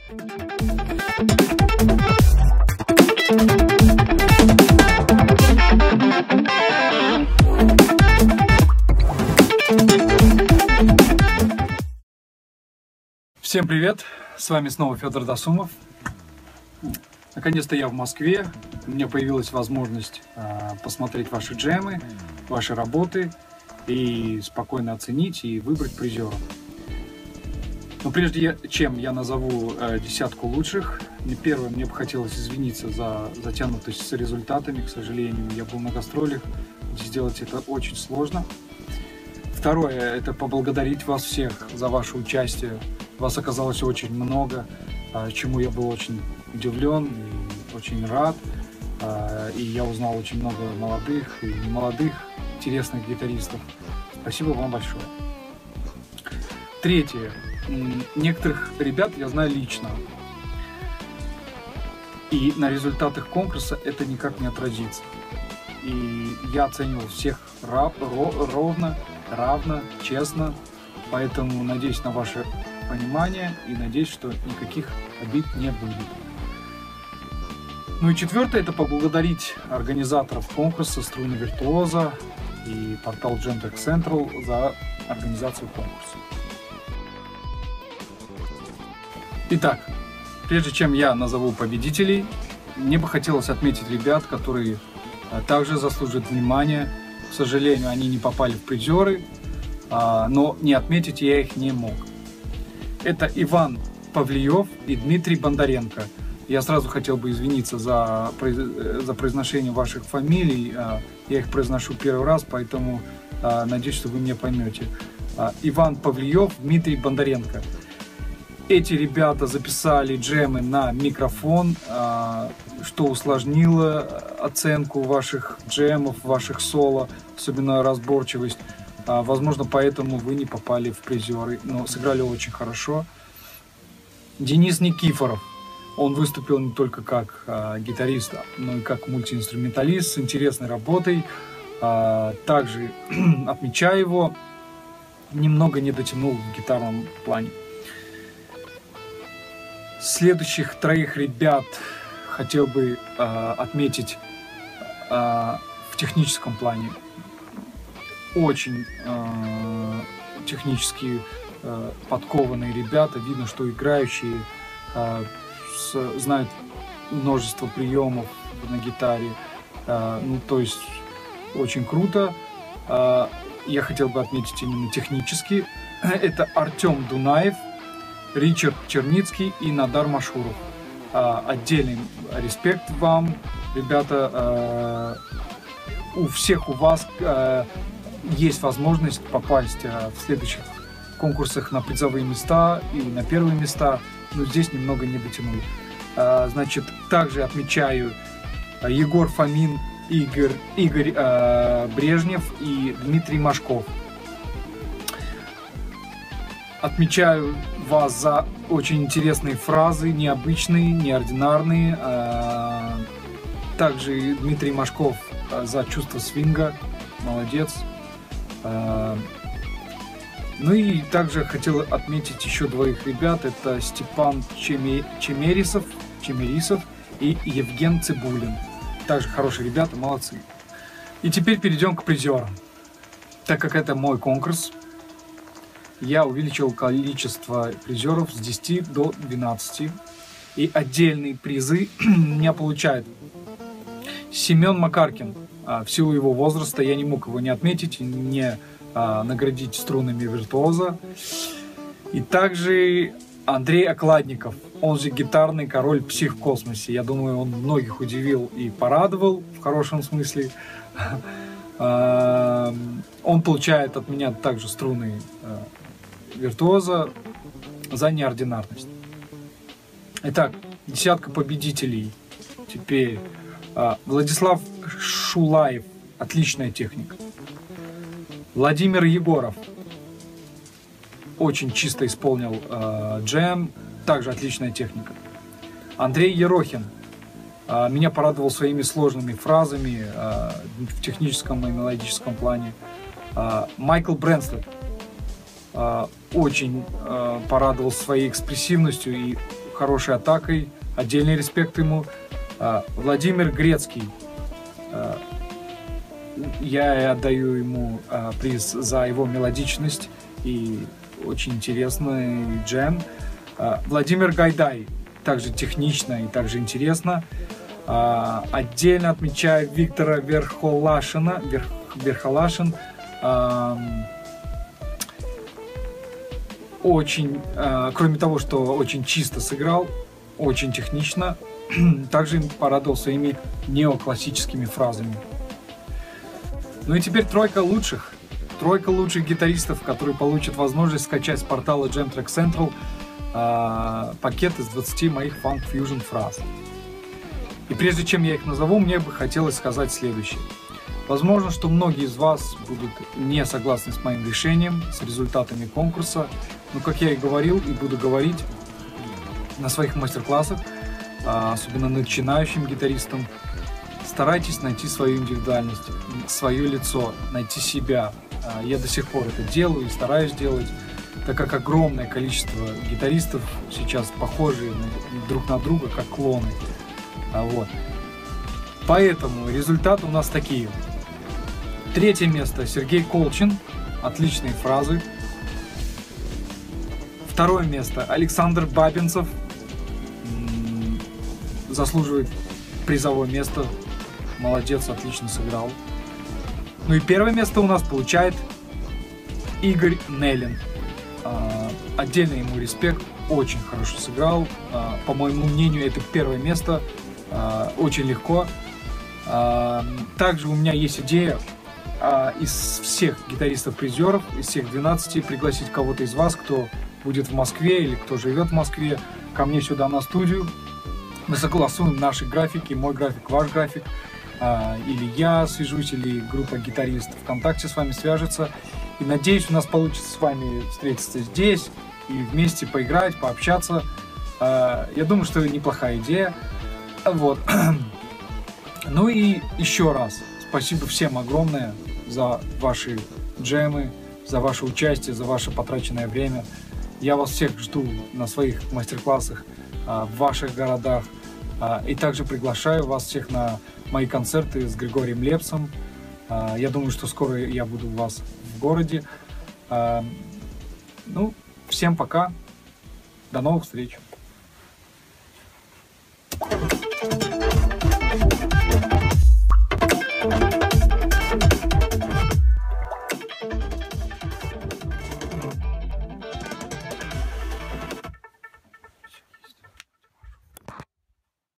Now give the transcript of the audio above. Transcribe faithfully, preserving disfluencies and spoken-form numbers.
Всем привет! С вами снова Федор Досумов. Наконец-то я в Москве. У меня появилась возможность э, посмотреть ваши джемы, ваши работы и спокойно оценить и выбрать призера. Но прежде я, чем я назову э, десятку лучших, первое, мне бы хотелось извиниться за затянутость с результатами. К сожалению, я был на гастролях, сделать это очень сложно. Второе, это поблагодарить вас всех за ваше участие. Вас оказалось очень много, чему я был очень удивлен и очень рад. И я узнал очень много молодых и немолодых, интересных гитаристов. Спасибо вам большое. Третье. Некоторых ребят я знаю лично. И на результатах конкурса это никак не отразится. И я оценивал всех ровно, равно, честно. Поэтому надеюсь на ваше понимание и надеюсь, что никаких обид не будет. Ну и четвертое, это поблагодарить организаторов конкурса «Струны Виртуоза» и портал Jam Tech Central за организацию конкурса. Итак, прежде чем я назову победителей, мне бы хотелось отметить ребят, которые также заслуживают внимания. К сожалению, они не попали в призеры, но не отметить я их не мог. Это Иван Павлиев и Дмитрий Бондаренко. Я сразу хотел бы извиниться за, за произношение ваших фамилий. Я их произношу первый раз, поэтому надеюсь, что вы меня поймете. Иван Павлиев, Дмитрий Бондаренко. Эти ребята записали джемы на микрофон, что усложнило оценку ваших джемов, ваших соло, особенно разборчивость. Возможно, поэтому вы не попали в призеры, но сыграли очень хорошо. Денис Никифоров. Он выступил не только как а, гитарист, но и как мультиинструменталист с интересной работой. А, также отмечаю его, немного не дотянул в гитарном плане. Следующих троих ребят хотел бы а, отметить а, в техническом плане. Очень э, технически э, подкованные ребята. Видно, что играющие э, с, знают множество приемов на гитаре. Э, ну, то есть очень круто. Э, я хотел бы отметить именно технически. Это Артем Дунаев, Ричард Черницкий и Надар Машуров. Э, отдельный респект вам, ребята. Э, у всех у вас э, есть возможность попасть в следующих конкурсах на призовые места и на первые места, но здесь немного не дотянули. Значит, также отмечаю Егор Фомин, Игорь, Игорь э, Брежнев и Дмитрий Машков. Отмечаю вас за очень интересные фразы, необычные, неординарные. Также Дмитрий Машков за чувство свинга. Молодец. Ну и также хотел отметить еще двоих ребят. Это Степан Чемерисов, Чемерисов и Евген Цибулин. Также хорошие ребята, молодцы. И теперь перейдем к призерам. Так как это мой конкурс, я увеличил количество призеров с десяти до двенадцати. И отдельные призы у меня получает Семен Макаркин. В силу его возраста я не мог его не отметить, не а, наградить струнами виртуоза. И также Андрей Окладников, он же гитарный король Псих в космосе. Я думаю, он многих удивил и порадовал в хорошем смысле. Он получает от меня также струны виртуоза за неординарность. Итак, десятка победителей. Теперь Владислав Шулаев, отличная техника. Владимир Егоров, очень чисто исполнил э, джем, также отличная техника. Андрей Ерохин, э, меня порадовал своими сложными фразами э, в техническом и мелодическом плане. Э, Майкл Брэнстед э, очень э, порадовал своей экспрессивностью и хорошей атакой. Отдельный респект ему. Владимир Грецкий. Я отдаю ему приз за его мелодичность и очень интересный джем. Владимир Гайдай. Также технично и также интересно. Отдельно отмечаю Виктора Верхолашина. Верх, Верхолашин. Очень, кроме того, что очень чисто сыграл, очень технично, также порадовал своими неоклассическими фразами. Ну и теперь тройка лучших. Тройка лучших гитаристов, которые получат возможность скачать с портала Jam Track Central э, пакет из двадцати моих Funk Fusion фраз. И прежде чем я их назову, мне бы хотелось сказать следующее. Возможно, что многие из вас будут не согласны с моим решением, с результатами конкурса, но, как я и говорил и буду говорить на своих мастер-классах, особенно начинающим гитаристам, старайтесь найти свою индивидуальность, свое лицо, найти себя. Я до сих пор это делаю и стараюсь делать, так как огромное количество гитаристов сейчас похожи друг на друга, как клоны. Вот. Поэтому результаты у нас такие. Третье место Сергей Колчин. Отличные фразы. Второе место Александр Бабинцев. Заслуживает призовое место. Молодец, отлично сыграл. Ну и первое место у нас получает Игорь Неллин. Отдельно ему респект. Очень хорошо сыграл. По моему мнению, это первое место. Очень легко. Также у меня есть идея из всех гитаристов-призеров, из всех двенадцати, пригласить кого-то из вас, кто будет в Москве или кто живет в Москве, ко мне сюда на студию. Мы согласуем наши графики, мой график, ваш график. Или я свяжусь, или группа гитаристов ВКонтакте с вами свяжется. И надеюсь, у нас получится с вами встретиться здесь и вместе поиграть, пообщаться. Я думаю, что это неплохая идея. Вот. Ну и еще раз спасибо всем огромное за ваши джемы, за ваше участие, за ваше потраченное время. Я вас всех жду на своих мастер-классах в ваших городах. И также приглашаю вас всех на мои концерты с Григорием Лепсом. Я думаю, что скоро я буду у вас в городе. Ну, всем пока. До новых встреч. Thank you.